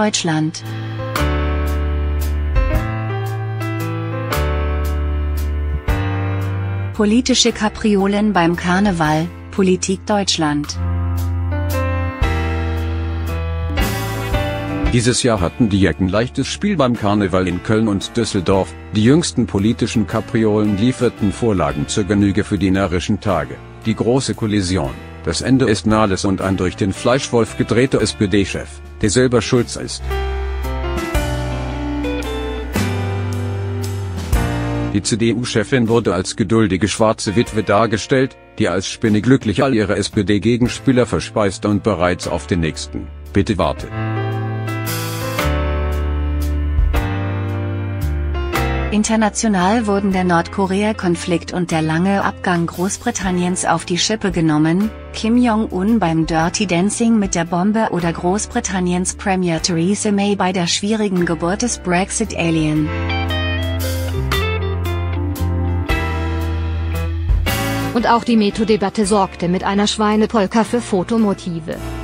Deutschland. Politische Kapriolen beim Karneval, Politik Deutschland. Dieses Jahr hatten die Jecken leichtes Spiel beim Karneval in Köln und Düsseldorf. Die jüngsten politischen Kapriolen lieferten Vorlagen zur Genüge für die närrischen Tage. Die große Kollision. Das Ende ist nahes und ein durch den Fleischwolf gedrehter SPD-Chef, der selber schuld ist. Die CDU-Chefin wurde als geduldige schwarze Witwe dargestellt, die als Spinne glücklich all ihre SPD-Gegenspieler verspeist und bereits auf den nächsten, bitte warte. International wurden der Nordkorea-Konflikt und der lange Abgang Großbritanniens auf die Schippe genommen, Kim Jong-un beim Dirty Dancing mit der Bombe oder Großbritanniens Premier Theresa May bei der schwierigen Geburt des Brexit-Alien. Und auch die Metoo-Debatte sorgte mit einer Schweinepolka für Fotomotive.